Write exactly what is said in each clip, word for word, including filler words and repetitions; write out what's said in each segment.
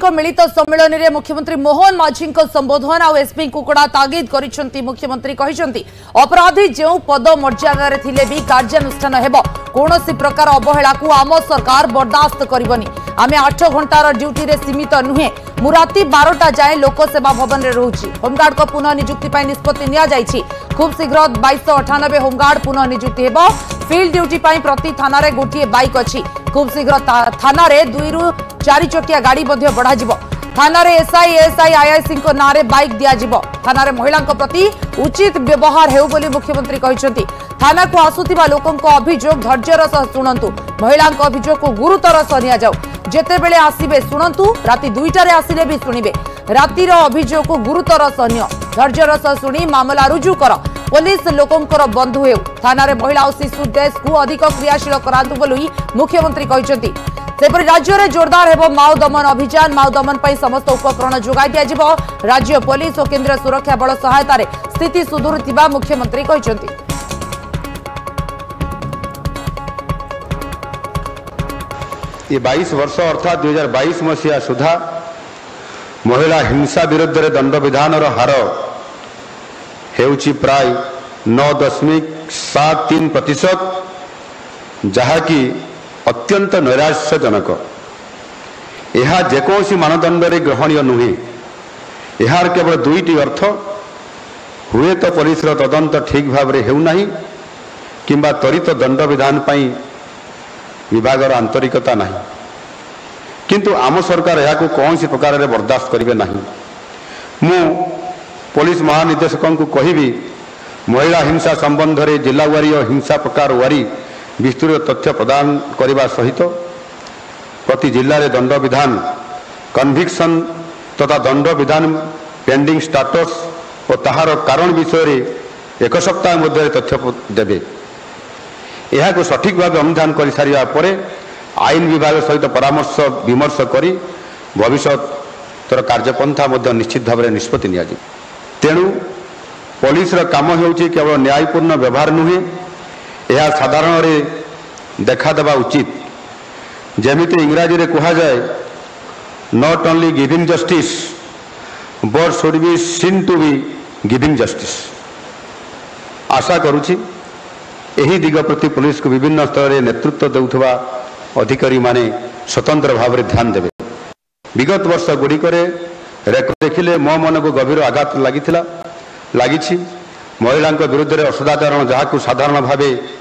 मिलित सम्मेलन में मुख्यमंत्री मोहन माझी संबोधन और एसपी कुकड़ा तागिद करिसेंती। मुख्यमंत्री कहिसेंती अपराधी जो पद मर्यादा रे थिले भी कार्यानुष्ठान हेबो, कोनोसी प्रकार अवहेला को आम सरकार बर्दाश्त करबनी। आमे आठ घंटार ड्यूटी रे सीमित नुहे, मु राति बारटा जाए लोकसेवा भवन रे रहूची। होमगार्ड को पुनः नियुक्ति पाई निष्पत्ति निया जायछि। खूब शीघ्र बाईस अठानबे होमगार्ड पुनः नियुक्ति हेबो। फील्ड ड्यूटी पाई प्रति थाना रे गोटिए बाइक अछि। खूब शीघ्र थाना रे दुई रु चारि चकिया गाड़ी मध्य बढ़ा जिवो। थाना रे एसआई एएसआई आईआईसी को नारे बाइक दिया जिवो। थाना रे महिला प्रति उचित व्यवहार हेउ बोली मुख्यमंत्री कहिसेंती। थाना को आसुथिबा लोकन को अभियोग धैर्यर सह शुणंतु। महिला अभियोग को गुरुतर सह निया जाऊ। जेते बेले आसीबे शुणंतु, राति दुईटा रे आसिले भी शुणिबे। रातिर अभियोग को गुरुतर सह नियो, धैर्यर सह शुणी मामला रुजु कर। पुलिस लोकंकर बंधु हेउ। थाना रे महिला और शिशु डेस्क को अधिक क्रियाशील करांतु बोली मुख्यमंत्री कहिसेंती। सेपरि राज्य में जोरदार हेबो माओ दमन अभियान। माओ दमन पर समस्त उपकरण जोगाई दिया जिवो। राज्य पुलिस और केंद्र सुरक्षा बल सहायता रे स्थिति सुधुरुतिबा मुख्यमंत्री कहिसेंती। ये बाईस वर्ष अर्थात दुई हजार बाईस मसीहा सुधा महिला हिंसा विरुद्ध रे दंड विधान हार हेउची प्राय नौ दशमिक सात तीन प्रतिशत, जहाँकि अत्यंत नैराश्यजनक। यह जेकोसी मानदंड रे ग्रहणीय नुहे। यार केवल दुईटी अर्थ, हुए तो पुलिस तदंत ठीक भाव में हेउ नाही किंबा त्वरित दंड विधान पाई विभागर आंतरिकता नहीं, किंतु आम सरकार यह कौन सी प्रकार रे बर्दाश्त करेंगे नहीं। मु पुलिस महानिदेशकों को कहबी महिला हिंसा संबंध में जिला वारी और हिंसा प्रकार वारी विस्तृत तथ्य प्रदान करने सहित प्रति जिले में दंड विधान कन्विक्शन तथा दंड विधान पेंडिंग स्टाटस और ताहार कारण विषय में एक सप्ताह मध्य तथ्य देवे। यह को सठिक भाव अनुधान कर सारा पर आईन विभाग सहित परामर्श विमर्श कर भविष्य तर कार्यपंथा निश्चित भाव में निष्पत्ति नि। तेणु पुलिस काम होउछि केवल न्यायपूर्ण व्यवहार नुहे, यह साधारण रे देखा देवा उचित। जेमिति इंग्राजी रे कहा जाए, not only giving justice but should be seen to be giving justice. आशा करुछि एही दिग प्रति पुलिस को विभिन्न स्तर में नेतृत्व देउथबा अधिकारी माने स्वतंत्र भाव में ध्यान देवे। विगत वर्ष गुड़िक रेकर्ड देखिले मो मन को गभीर आघात लगी लगी महिला विरुद्ध में असदाचरण जहाँ साधारण भाव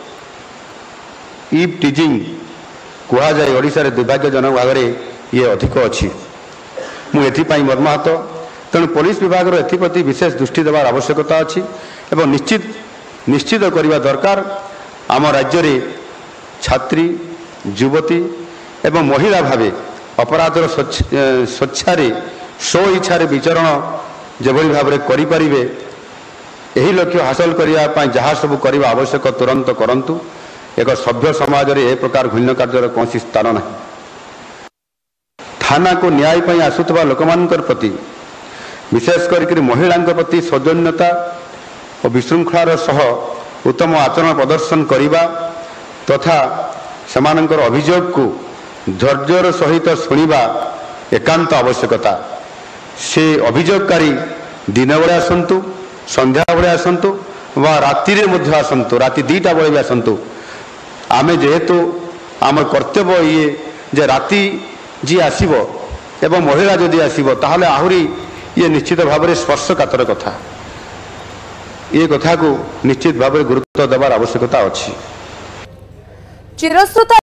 ईव टीजिंग कह जाए ओडिशा रे दुर्भाग्यजनक भाव में ये अधिक अच्छी। मुझे मर्माहत। तेणु पुलिस विभाग एप्रति विशेष दृष्टि देवार आवश्यकता अच्छी एवं निश्चित निश्चित करने दरकार आम राज्य रे छात्री युवती एवं महिला भावे अपराधर स्वेच्छारे स्व इच्छारे विचरण जेभली भाव में करें यही लक्ष्य हासिल करने जहाँ सब करने आवश्यक तुरंत करंतु। एक सभ्य समाज रे ए प्रकार घृण्य कार्य कौन स्थान ना। थाना को न्याय पाई आसुवा लोक प्रति विशेष कर महिला प्रति सौजन्यता और विशृंखलार सह उत्तम आचरण प्रदर्शन करने तथा सेमानंकर अभियोग को धैर्यर सहित शुणा एकांत आवश्यकता। से अभियोगकारी दिन बेले आसतु, संध्या बेले आसतु वा राति रे आसतु, राति दीटा बेले भी आसतु। आमे जेहेतु आम कर्तव्य ये जे राति जी आसीबो एवं महिला जदि आसीबो ताहले आहुरी ये निश्चित भाव में स्पर्शकातर कथा। ये कथा को निश्चित भाव में गुरुत्व देवार आवश्यकता अच्छी। चिरस्रुत